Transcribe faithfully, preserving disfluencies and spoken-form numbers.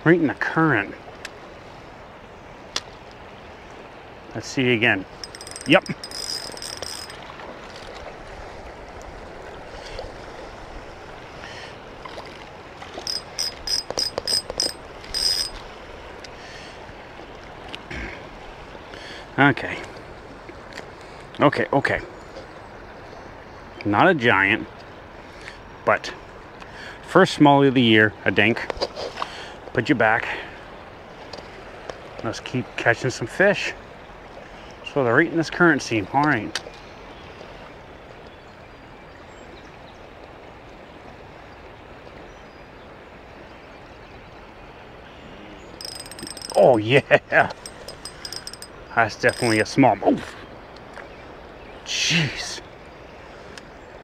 Right in the current. Let's see again. Yep. Okay. Okay, okay. Not a giant, but first smallie of the year, a dink. Put you back. Let's keep catching some fish. So they're right in this current seam. All right. Oh yeah. That's definitely a small. Oh. Jeez.